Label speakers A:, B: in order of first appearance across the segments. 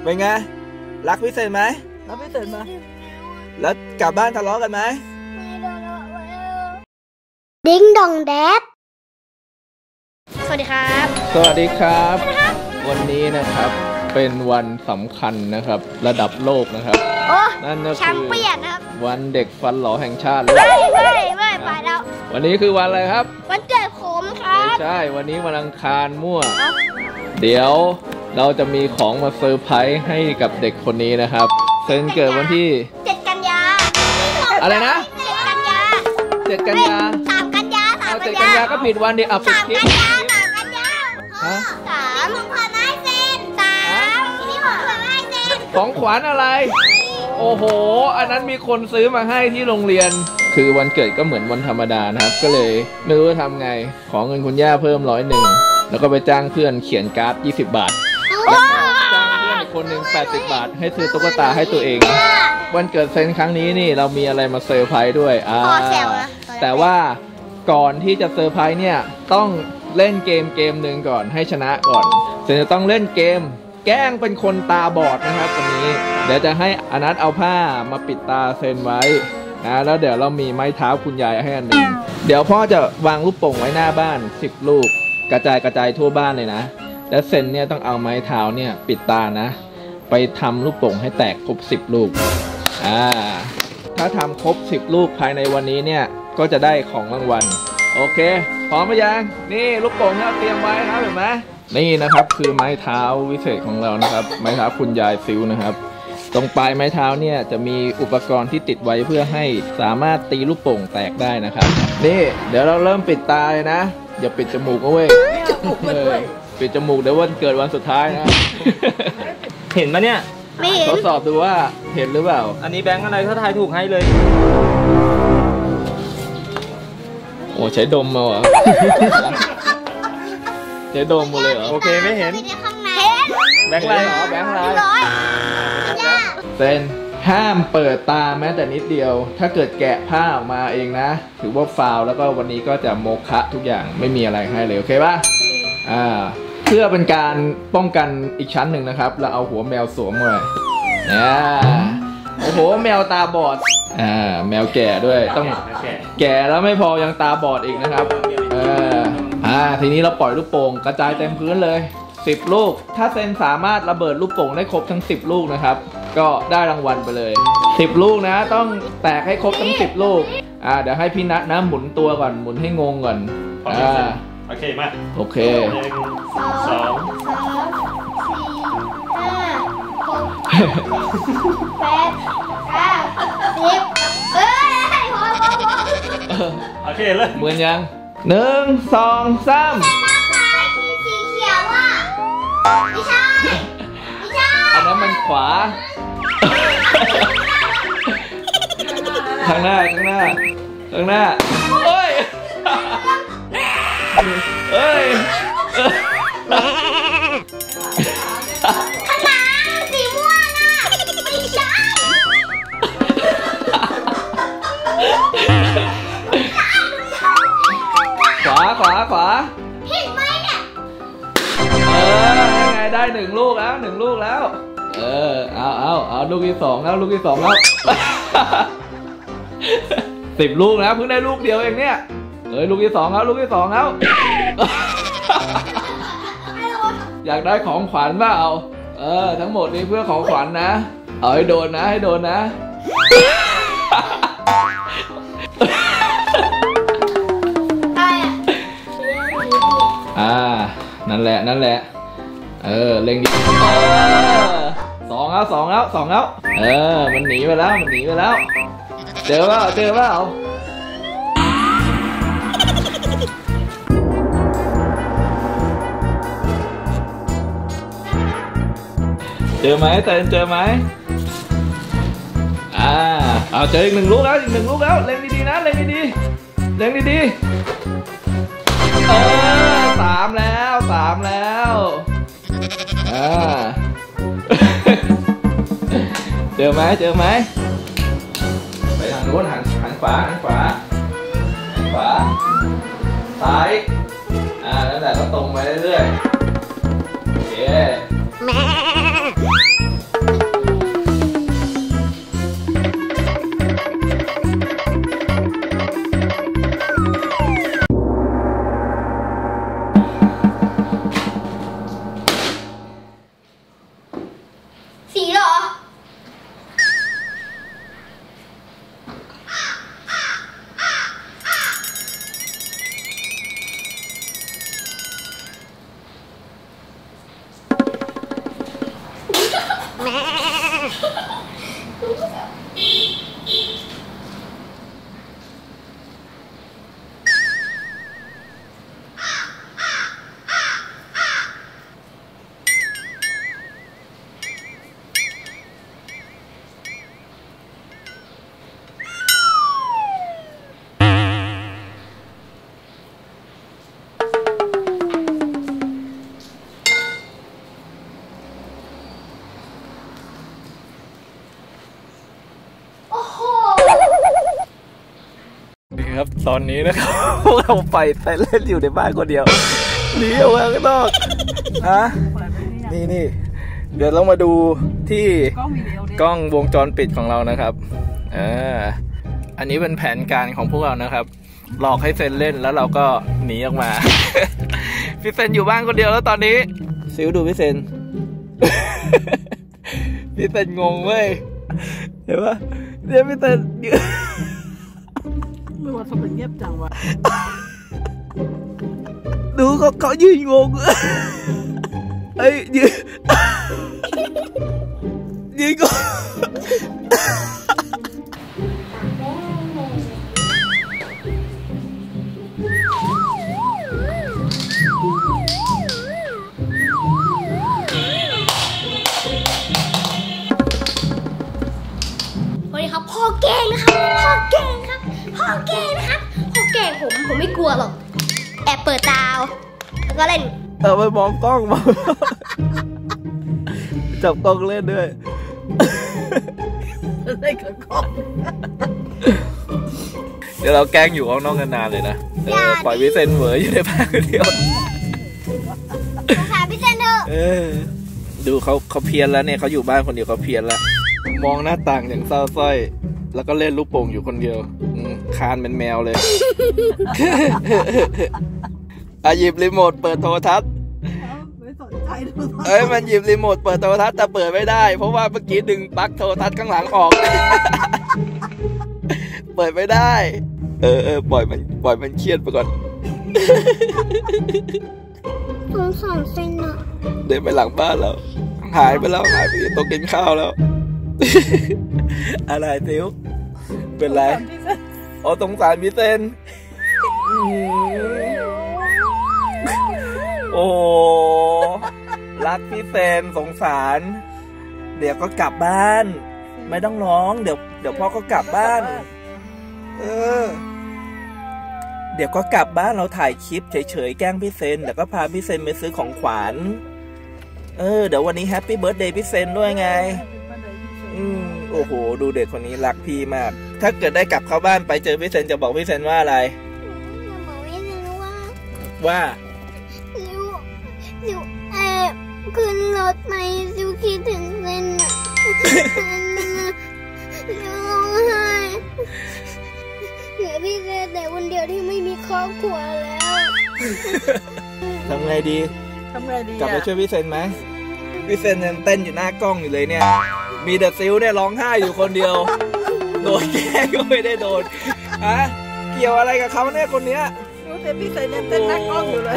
A: เป็นไงรักพี่เซนไหมรักพี่เซนไหมแล้วกลับบ้านทะเลาะกันไหม
B: ดิ้งดองแดดสวัสดีครับ
A: สวัสดีครับวันนี้นะครับเป็นวันสำคัญนะครับระดับโลกนะครับนั่นก็คือวันเด็กฟันหล่อแห่งชาติ
B: ไม่ไปแล้ว
A: วันนี้คือวันอะไรครับ
B: วันเกิดผมครับ
A: ไม่ใช่วันนี้วันอังคารมั่วเดี๋ยวเราจะมีของมาเซอร์ไพรส์ให้กับเด็กคนนี้นะครับเซนเกิดวันที่
B: 7 กันยา
A: อะไรนะ
B: 7 กันยา
A: 3 กันยา7 กันยาก็ผิดวันดิปิดคลิป
B: 3 กันยาฮะ3ของขวัญให้เซน3นี่ของขวัญให้เซน
A: ของขวัญอะไรโอ้โหอันนั้นมีคนซื้อมาให้ที่โรงเรียนคือวันเกิดก็เหมือนวันธรรมดานะครับก็เลยไม่รู้จะทำไงขอเงินคุณย่าเพิ่ม100แล้วก็ไปจ้างเพื่อนเขียนการ์ด20 บาทจ้างเพื่อนอีกคนหนึ่ง80 บาทให้ซื้อตุ๊กตาให้ตัวเองวันเกิดเซนครั้งนี้นี่เรามีอะไรมาเซอร์ไพรส์ด้วยแต่ว่าก่อนที่จะเซอร์ไพรส์เนี่ยต้องเล่นเกมหนึ่งก่อนให้ชนะก่อนเซนจะต้องเล่นเกมแกล้งเป็นคนตาบอดนะครับวันนี้เดี๋ยวจะให้อนัทเอาผ้ามาปิดตาเซนไว้นะแล้วเดี๋ยวเรามีไม้เท้าคุณยายให้อันหนึ่งเดี๋ยวพ่อจะวางลูกโป่งไว้หน้าบ้าน10 ลูกกระจายทั่วบ้านเลยนะแล้วเซนเนี่ยต้องเอาไม้เท้าเนี่ยปิดตานะไปทำลูกโป่งให้แตกครบ10 ลูกถ้าทำครบ10 ลูกภายในวันนี้เนี่ยก็จะได้ของรางวัลโอเคพร้อมไหมยังนี่ลูกโป่งที่เราเตรียมไว้ครับเห็นไหมนี่นะครับคือไม้เท้าวิเศษของเรานะครับไม้เท้าคุณยายซิวนะครับตรงปลายไม้เท้าเนี่ยจะมีอุปกรณ์ที่ติดไว้เพื่อให้สามารถตีลูกโป่งแตกได้นะครับนี่เดี๋ยวเราเริ่มปิดตาเลยนะอย่าปิดจมูกเอาไว้ปิดจมูกเดี๋ยววันเกิดวันสุดท้ายนะ
C: เห็นไหมเนี่ย
B: ไม่เห็น
A: ทดสอบดูว่าเห็นหรือเปล่า
C: อันนี้แบงค์อะไรถ้าทายถูกให้เลย
A: โอ้ใช้ดมมาเหรอใช้ดมมาเลยเหรอ
C: โอเคไม่เห็นแบงค์อะไร
A: แบงค์อะไรเซนห้ามเปิดตาแม้แต่นิดเดียวถ้าเกิดแกะผ้าออกมาเองนะถือว่าฟาวแล้วก็วันนี้ก็จะโมฆะทุกอย่างไม่มีอะไรให้เลยโอเคป่ะเพื่อเป็นการป้องกันอีกชั้นหนึ่งนะครับเราเอาหัวแมวสวมไว้โอ้โหแมวตาบอดแมวแก่ด้วยต้องแก่แล้วไม่พอยังตาบอดอีกนะครับทีนี้เราปล่อยลูกโป่งกระจายเต็มพื้นเลย10 ลูกถ้าเซนสามารถระเบิดลูกโป่งได้ครบทั้ง10 ลูกนะครับก็ได้รางวัลไปเลย10 ลูกนะต้องแตกให้ครบทั้ง10 ลูกเดี๋ยวให้พี่นัทนะหมุนตัวก่อนหมุนให้งงก่อน
C: โอเคมา
A: โอเค
B: 1 2 3 4 5 6 8 9 10
C: โอเคเลย
A: เหมือนยัง1 2 3
B: สีเขียวอ่ะไม่ใช่
A: อันนั้นมันขวาข้างหน้าเฮ้ย
B: ข้างหลังสีม่วงอ่ะไม่ใช่
A: ขวา
B: เห็นไหมเนี่ย
A: ไงได้1 ลูกแล้ว1 ลูกแล้วเอาลูกที่ 2แล้วลูกที่ 2แล้ว10 ลูกนะเพิ่งได้ลูกเดียวเองเนี่ยลูกที่ 2แล้วลูกที่ 2แล้วอยากได้ของขวัญเปล่าทั้งหมดนี้เพื่อของขวัญนะเอาให้โดนนะนั่นแหละเล็งดิ2 แล้วมันหนีไปแล้วเจอเปล่าเจอไหมเจอไหมเอาเจออีก1 ลูกแล้วเล็งดีๆนะเล็งดี3 แล้วเจอไหมไปทางโน้นหันขวาซ้ายนั่นแหละก็ตรงไปเรื่อยๆโอเคครับตอนนี้นะครับ พวกเราไปแต่เล่นอยู่ในบ้านคนเดียวหนีออกมาข้างนอกนี่เดี๋ยวเรามาดูที่กล้องวงจรปิดของเรานะครับอันนี้เป็นแผนการของพวกเรานะครับหลอกให้เซนเล่นแล้วเราก็หนีออกมา พี่เซนอยู่บ้านคนเดียวแล้วตอนนี้ซิวดูพี่เซน พี่เซนงงเว้ยเห็นปะเดี๋ยวพี่เซน
D: ไม่ว่าทำไมเงียบจังวะ
A: ดูเขายืนงงไอ้ยืนงง
B: วันนี้ครับพ่อแกล้งนะครับพ่อแกล้งนะครับพ่อแกล้งนะครับพ่อแกล้งผมไม่กลัวหรอกแอบเปิดตาแล้วก็เล่น
A: ไปมองกล้องมาจับกล้องเล่นด้วย
D: เล่นกับกล้อง
A: เดี๋ยวเราแกล้งอยู่ข้างนอกนานๆเลยนะปล่อยพี่เซนเหวออยู่ในบ้านคนเดียว
B: หาพี่เซนเถอะ
A: ดูเขาเพี้ยนแล้วเนี่ยเขาอยู่บ้านคนเดียวเขาเพี้ยนแล้วมองหน้าต่างอย่างเศร้าส้อยแล้วก็เล่นลูกโป่งอยู่คนเดียวคานเป็นแมวเลย หยิบรีโมทเปิดโทรทัศน์
D: ไม่สนใจ
A: มันหยิบรีโมทเปิดโทรทัศน์แต่เปิดไม่ได้เพราะว่าเมื่อกี้ดึงปลั๊กโทรทัศน์ข้างหลังออก เปิดไม่ได้ปล่อยมันเครียดไปก่อน
B: สงสารเซนอะ
A: เดินไปหลังบ้านแล้วหายไปโต๊ะกินข้าวแล้ว อะไรติวเป็นไรสงสารพี่เซนโอ้รักพี่เซนสงสารเดี๋ยวก็กลับบ้านไม่ต้องร้องเดี๋ยวพ่อก็กลับบ้านเดี๋ยวก็กลับบ้านเราถ่ายคลิปเฉยๆแกล้งพี่เซนเดี๋ยวก็พาพี่เซนไปซื้อของขวัญเดี๋ยววันนี้แฮปปี้เบิร์ธเดย์พี่เซนด้วยไงโอ้โหดูเด็กคนนี้รักพี่มากถ้าเกิดได้กลับเข้าบ้านไปเจอพี่เซนจะบอกพี่เซนว่าอะไร
B: บอกพี่เซน
A: ว่า
B: ซิวขึ้นรถไหมซิวคิดถึงเซนซิวร้องไห้เหลือพี่เซนแต่คนเดียวที่ไม่มีครอบครัวแล้ว
A: ทำไงดีกลับไปช่วยพี่เซนไหมพี่เซนยังเต้นอยู่หน้ากล้องอยู่เลยเนี่ยมีแต่ซิวเนี่ยร้องไห้อยู่คนเดียวโดนแกล้งก็ไม่ได้โดนเกี่ยวอะไรกับเขาเนี่ยคนเนี้ย
D: รู้แต่พี่เซนยังเต้นหน้ากล้องอยู่เลย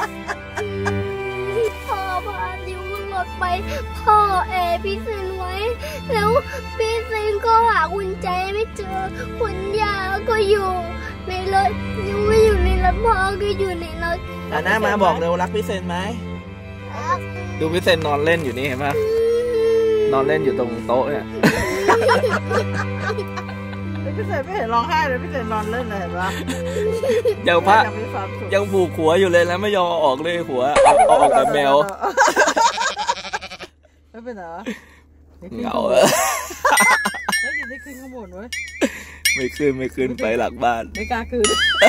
B: พ่อพาซิวขึ้นรถไปพ่อพี่เซนไว้แล้วพี่เซนก็หากุญแจไม่เจอคุณย่าก็อยู่ในรถยังไม่อยู่ในรถพ่อก็อยู่ในรถ
A: หน้ามาบอกเร็วรักพี่เซนไหมดูพี่เซนนอนเล่นอยู่นี่เห็นไหมนอนเล่นอยู่ตรงโต๊ะเนี่ย
D: พี่เซนไม่เห็นร้องไห้เลยพี่เซนนอนเล่นเลยเห็นปะ
A: ยังผูกหัวอยู่เลยแล้วไม่ยอมออกเลยหัวออกแบบแมว
D: ไม่เป็นเหรอ
A: เหงา
D: ไม่ยินได้ขึ้นข้างบนเว้ย
A: ไม่ขึ้นไปหลังบ้าน
D: ไม่กล้าขึ้น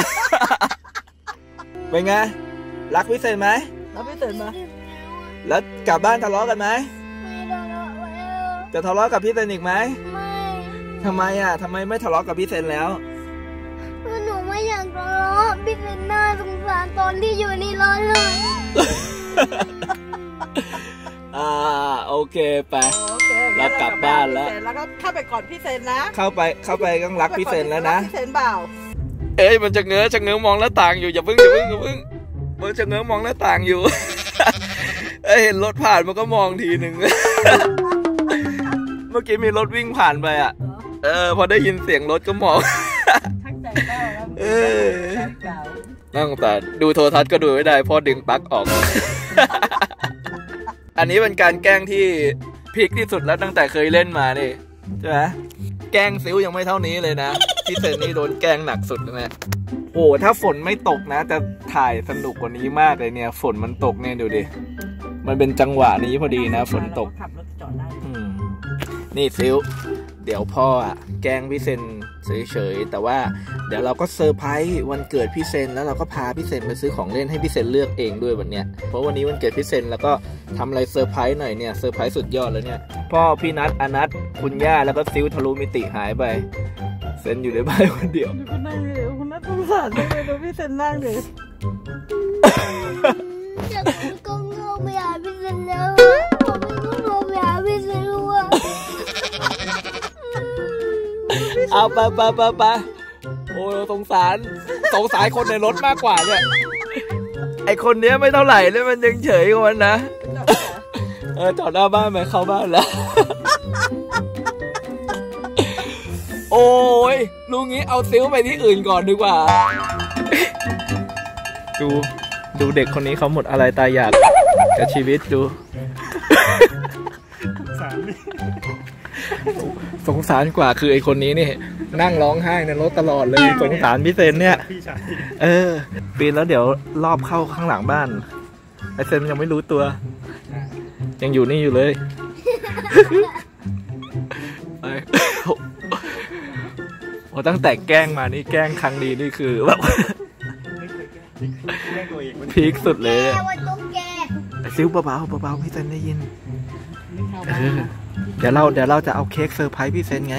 A: เป็นไงรักพี่เซนไหม
D: รักพี่เซนมา
A: แล้วกลับบ้านทะเลาะกันไหม
B: ไม่ทะเลาะแล้ว
A: จะทะเลาะกับพี่เซนอีกไหม
B: ไม่
A: ทำไมทำไมไม่ทะเลาะกับพี่เซนแล้ว
B: หนูไม่อยากทะเลาะพี่เซนน่าสงสารตอนที่อยู่ในรถเลย
A: โอเคไปเรากลับบ้านแล้ว
D: แล้วก็เข้าไปก่อนพี่เซนนะ
A: เข้าไปต้องรักพี่เซนแล้วนะ
D: พี่เซนเปล่า
A: มันจะเงื้อมองหน้าต่างอยู่อย่าเพิ่งมันจะเงื้อมองหน้าต่างอยู่เห็นรถผ่านมันก็มองทีหนึ่งมื่อกี้มีรถวิ่งผ่านไปอ่ะ พอได้ยินเสียงรถก็มอง
D: ทั้งใจเต้าแล้วเก่า
A: นั่งแต่ดูโทรทัศน์ก็ดูไม่ได้เพราะดึงปลั๊กออก อันนี้เป็นการแกล้งที่พีคที่สุดแล้วตั้งแต่เคยเล่นมานี่ใช่ไหมแกล้งซิวยังไม่เท่านี้เลยนะพี่เซนนี่โดนแกล้งหนักสุดแล้วนะโอ้ถ้าฝนไม่ตกนะจะถ่ายสนุกกว่านี้มากเลยเนี่ยฝนมันตกเนี่ยดูดิมันเป็นจังหวะนี้พอดีนะฝนตก
D: ขับรถจอดได้
A: นี่ซิวเดี๋ยวพ่อแกล้งพี่เซนเฉยๆแต่ว่าเดี๋ยวเราก็เซอร์ไพรส์วันเกิดพี่เซนแล้วเราก็พาพี่เซนไปซื้อของเล่นให้พี่เซนเลือกเองด้วยวันเนี้ยเพราะวันนี้วันเกิดพี่เซนแล้วก็ทำอะไรเซอร์ไพรส์หน่อยเนี่ยเซอร์ไพรส์สุดยอดแล้วเนี่ยพ่อพี่นัทอนัทคุณย่าแล้วก็ซิวทะลุมิติหายไปเซนอยู่ในบ้านคนเดียว
D: ดูคุณนั่งเลยคุณน่าสงสารจังเลยดูพี่เซนนั่งเลย
B: อยากก็งงไปหาพี่เซนแล้วผมไม่ต้องงงไปหาพี่เซนแล้วอะ
A: เอาไปโอ้สงสารคนในรถมากกว่าเนี่ยไอคนเนี้ยไม่เท่าไหร่เลยมันยังเฉยกว่ามันนะจอดหน้าบ้านไปเข้าบ้านแล้ว โอ้ยลุงงี้เอาซิ้วไปที่อื่นก่อนดีกว่า ดูเด็กคนนี้เขาหมดอะไรตายอยากกับชีวิตดู สงสารกว่าคือไอคนนี้นี่นั่งร้องไห้ในรถตลอดเลยสงสารพี่เซนเนี่ยปีนแล้วเดี๋ยวรอบเข้าข้างหลังบ้านไอเซนยังไม่รู้ตัวยังอยู่นี่อยู่เลย โอ้ตั้งแต่แกล้งมานี่แกล้งครั้งนี้นี่คือแบบพีคสุดเลยซิ้วเบาๆพี่เซนได้ยินเดี๋ยวเราจะเอาเค้กเซอร์ไพรส์พี่เซนไง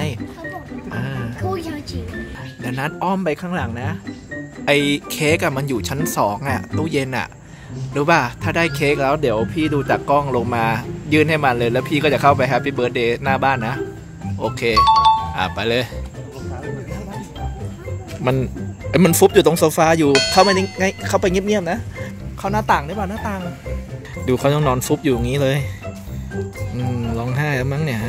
A: เดี๋ยวนัดอ้อมไปข้างหลังนะไอเค้กมันอยู่ชั้น2ตู้เย็นรู้ป่ะถ้าได้เค้กแล้วเดี๋ยวพี่ดูจากกล้องลงมายื่นให้มันเลยแล้วพี่ก็จะเข้าไปแฮปปี้เบิร์ธเดย์หน้าบ้านนะโอเคไปเลยมันฟุบอยู่ตรงโซฟาอยู่เข้าไปเงียบๆนะเข้าหน้าต่างได้ป่ะหน้าต่างดูเขาต้องนอนฟุบอยู่อย่างนี้เลยร้องไห้แล้วมั้งเนี่ย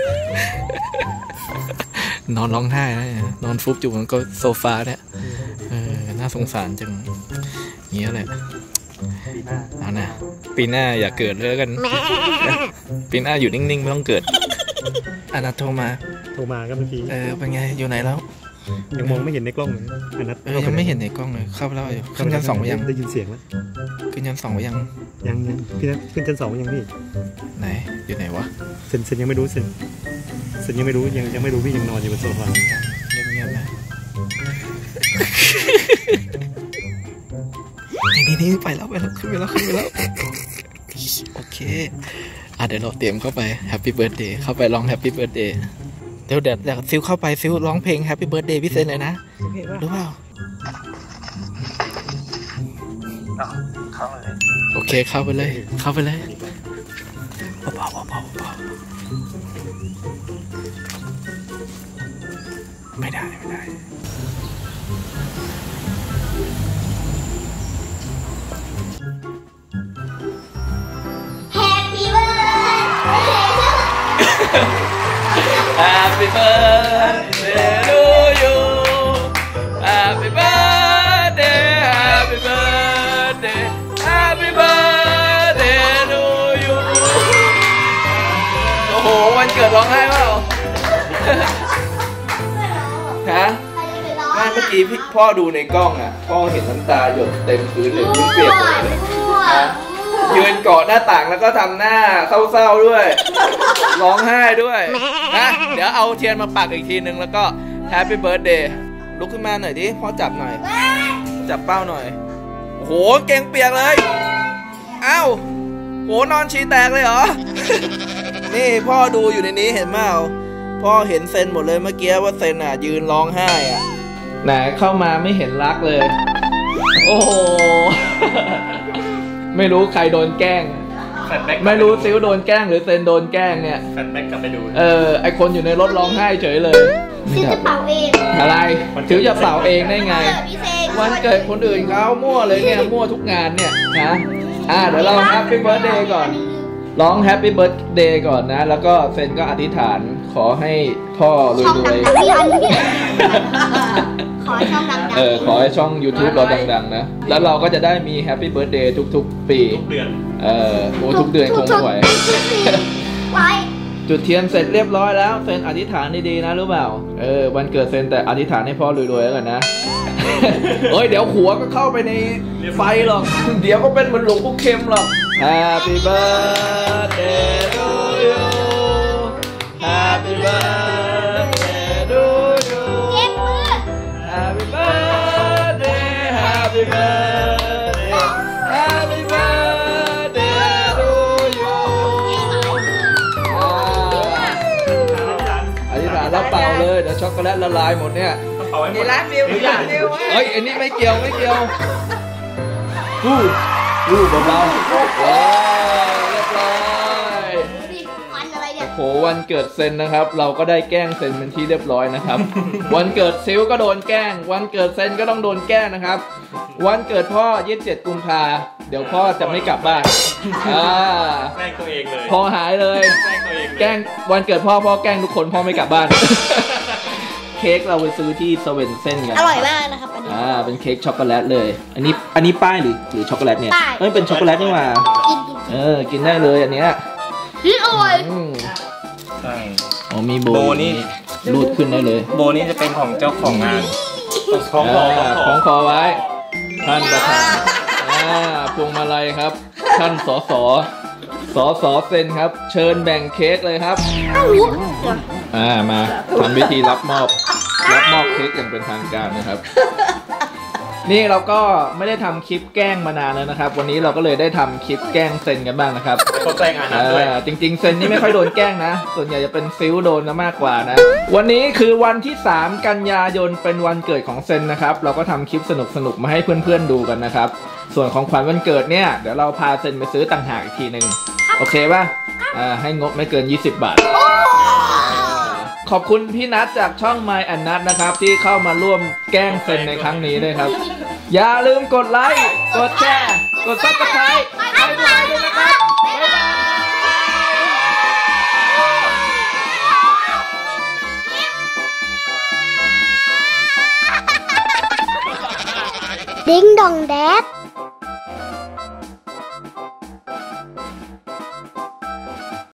A: นอนร้องไห้นะนอนฟุบอยู่บนโซฟาเนี่ยน่าสงสารจังเงี้ยแหละเอานะปีหน้าอย่าเกิดเลยกัน ปีหน้าอยู่นิ่งๆไม่ต้องเกิดอนัทโทรมา
C: ก็เมื่อกี้
A: เป็นไงอยู่ไหนแล้ว
C: ยังมองไม่เห็นในกล้องเลยอนัท
A: ยังไม่เห็นในกล้องเลยเข้าไปแล้วอยู่ขึ้นชั้น2ไปยัง
C: ได้ยินเสียงแล้ว
A: ขึ้นชั้น2ไปยัง
C: พี่นัทขึ้นชั้น2ไปยังพี่
A: ไหนอยู่ไหนวะ
C: เซนยังไม่รู้เซนยังไม่รู้ยังไม่รู้พี่ยังนอนอยู่บนโซฟา
A: เงียบๆนะนี่ไปแล้วขึ้นไปแล้วโอเคเดี๋ยวเราเตรียมเข้าไปแฮปปี้เบิร์ธเดย์เข้าไปร้องแฮปปี้เบิร์ธเดย์เดี๋ยวซิลเข้าไปซิลร้องเพลงแฮปปี้เบิร์ธเดย์พี่เซนเลยนะรู้เปล่าโอเคเข้าไปเลยเบาไม่ได้Happy birthday to you Happy birthday Happy birthday Happy birthday to you โอ้โหวันเกิดร้องไห้เปล่าฮะไม่เมื่อกี้พ่อดูในกล้องพ่อเห็นน้ำตาหยดเต็มพื้นเลยพื้นเปียกหมดเลยยืนเกาะหน้าต่างแล้วก็ทำหน้าเศร้าๆด้วยร้องไห้ด้วยนะเดี๋ยวเอาเทียนมาปักอีกทีนึงแล้วก็แฮปปี้เบิร์ธเดย์ลุกขึ้นมาหน่อยดิพ่อจับหน่อยจับเป้าหน่อยโอ้โหเก่งเปียกเลยอ้าวโหนอนฉี่แตกเลยเหรอ นี่พ่อดูอยู่ในนี้เห็นไหมพ่อเห็นเซนหมดเลยเมื่อกี้ว่าเซนยืนร้องไห้ไหนเข้ามาไม่เห็นรักเลยโอ้โห ไม่รู้ใครโดนแกล้งไม่รู้ซิวโดนแกล้งหรือเซนโดนแกล้งเนี่ย
C: แฟนแบ็กกลับไปดู
A: ไอคนอยู่ในรถร้องไห้เฉยเลย
B: ซิวจะเป่าเอง
A: อะไรซิวจะเป่าเองได้ไงวันเกิดคนอื่นเขามั่วเลยเนี่ยมั่วทุกงานเนี่ยนะเดี๋ยวเราแฮปปี้เบิร์ธเดย์ก่อนร้องแฮปปี้เบิร์ธเดย์ก่อนนะแล้วก็เซนก็อธิษฐานขอให้พ่อร
B: ช่อง
A: ว
B: ดั
A: ย
B: งๆพี่อันนี้ขอให้ช่องดัง
A: ๆขอให้ช่อง YouTube เราดังๆนะแล้วเราก็จะได้มีแฮปปี้เบิร์ธเดย์ทุกๆปี
C: ทุกเดือน
A: โอ้ทุกเดือนคงไม่ไหว
B: ไว้
A: จุดเทียนเสร็จเรียบร้อยแล้วเซนอธิษฐานดีๆนะรู้เปล่าวันเกิดเซนแต่อธิษฐานให้พ่อรวยๆแล้วกันนะ เฮ้ยเดี๋ยวหัวก็เข้าไปในไฟหรอกเดี๋ยวก็เป็นเหมือนหลวงปู่เข็มหรอก Happy birthday to you Happy birthday to you
B: เจ็บมือ
A: Happy birthday Happy birthday Happy birthday to you อธิษฐานแล้วเป่าเลยเดี๋ยวช็อกโกแลตละลายหมดเนี่ย
C: เอาไว้หม
D: นี่
C: ด
D: ร้านวิวร้านวิว
A: เฮ้ยอันนี้ไม่เกี่ยวเบาๆว้าวเรียบร้อย
B: ดูดิควันอะไรเนี่ย
A: โหวันเกิดเซนนะครับ เราก็ได้แกล้งเซนเป็นที่เรียบร้อยนะครับ วันเกิดซิลก็โดนแกล้ง วันเกิดเซนก็ต้องโดนแกล้งนะครับ วันเกิดพ่อ27 กุมภาเดี๋ยวพ่อจะไม่กลับบ้าน
C: แกล้งตัวเองเลย
A: พ่อหายเลย
C: แกล้งตัวเองเลย
A: แกล้งวันเกิดพ่อแกล้งทุกคนพ่อไม่กลับบ้าน เค้กเราไปซื้อที่สเวนเซ่นกัน
B: อร่อยมากนะครับอันนี้
A: เป็นเค้กช็อกโกแลตเลย อันนี้ป้ายหรือช็อกโกแลตเนี่ย
B: ป้าย
A: เป็นช็อกโกแลตนี่หว่า
B: กิน
A: กินได้เลยอันเนี้ย
B: อร่อย
A: อืม
C: ใช่
A: อ๋อมีโบ
C: โบนี่
A: รูดขึ้นได้เลย
C: โบนี่จะเป็นของเจ้าของงานของ
A: ของคอไว้ ท่านประธานพวงมาลัยครับ ท่านสสเซนครับ เชิญแบ่งเค้กเลยครับ
B: อ้าวรู้
A: มาทำพิธีรับมอบเค้กอย่างเป็นทางการนะครับ นี่เราก็ไม่ได้ทำคลิปแกล้งมานานแล้วนะครับ วันนี้เราก็เลยได้ทำคลิปแกล้งเซนกันบ้างนะครับ
C: เขาแกล้งอาหารด้วย
A: จริงๆเซนนี่ไม่ค่อยโดนแกล้งนะ ส่วนใหญ่จะเป็นซิลโดนนะมากกว่านะ วันนี้คือวันที่ 3 กันยายนเป็นวันเกิดของเซนนะครับ เราก็ทำคลิปสนุกๆมาให้เพื่อนๆดูกันนะครับ ส่วนของขวัญวันเกิดเนี่ยเดี๋ยวเราพาเซนไปซื้อต่างหากอีกทีนึงโอเคป่ะให้งบไม่เกิน20 บาท ขอบคุณพี่นัทจากช่อง My and Nut นะครับที่เข้ามาร่วมแกล้งเซนในครั้งนี้ด้วยครับ อย่าลืมกดไลค์กดแชร์กด Subscribe ให้พวกเราด้วยนะครับบ๊ายบาย
B: ดิ้งดองแดด